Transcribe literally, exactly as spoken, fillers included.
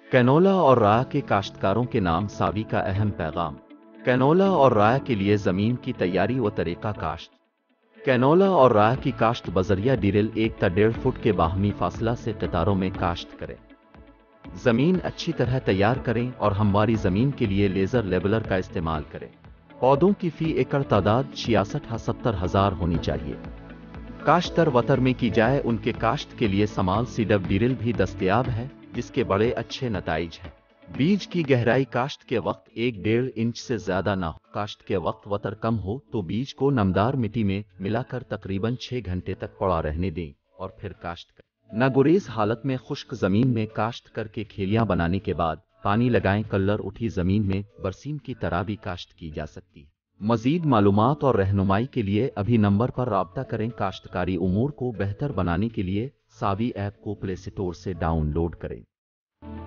Canola और राय के काश्तकारों के नाम सावी का अहम पैगाम। कैनोला और राय के लिए ज़मीन की तैयारी व तरीका काश्त। कैनोला और राय की काश्त बजरिया ड्रिल एक ता डेढ़ फुट के बाहमी फासला से कतारों में काश्त करें। ज़मीन अच्छी तरह तैयार करें और हमवारी ज़मीन के लिए लेज़र लेबलर का इस्तेमाल करें। पौधों की फी एकड़ तादाद छियासठ हा सत्तर हजार होनी चाहिए। काश्तर वतर में की जाए उनके काश्त के लिए समाल सीडब ड्रिल भी दस्तयाब है, जिसके बड़े अच्छे नताइज हैं। बीज की गहराई काश्त के वक्त एक डेढ़ इंच से ज्यादा ना हो। काश्त के वक्त वतर कम हो तो बीज को नमदार मिट्टी में मिलाकर तकरीबन छह घंटे तक पड़ा रहने दें और फिर काश्त करें। नागुरेज हालत में खुश्क जमीन में काश्त करके खेलियां बनाने के बाद पानी लगाएं। कलर उठी जमीन में बरसीम की तरह भी काश्त की जा सकती है। मजीद मालूमात और रहनुमाई के लिए अभी नंबर पर राब्ता करें। काश्तकारी उमूर को बेहतर बनाने के लिए सावी ऐप को प्ले स्टोर से डाउनलोड करें।